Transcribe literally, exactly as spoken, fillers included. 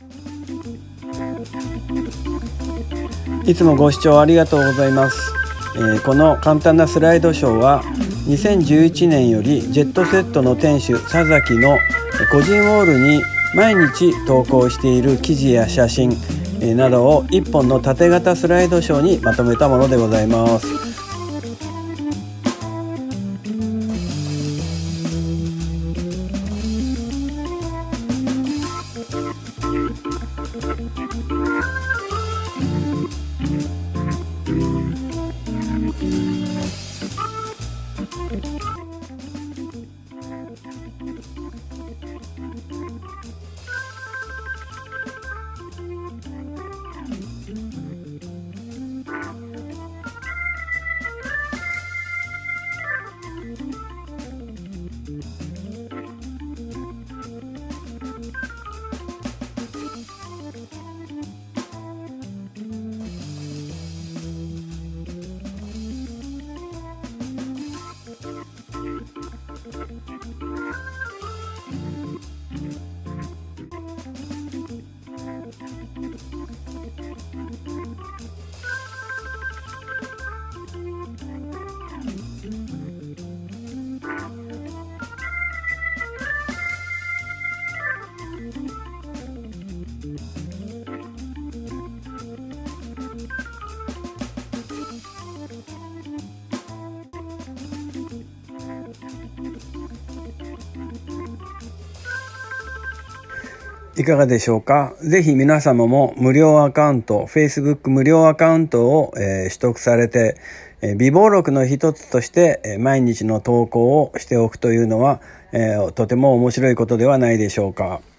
いつもご視聴ありがとうございます。えー、この簡単なスライドショーはにせんじゅういちねんよりジェットセットの店主佐崎の個人ウォールに毎日投稿している記事や写真などをいっぽんの縦型スライドショーにまとめたものでございます。いかがでしょうか。ぜひ皆様も無料アカウント、Facebook 無料アカウントを、えー、取得されて、えー、備忘録の一つとして、えー、毎日の投稿をしておくというのは、えー、とても面白いことではないでしょうか。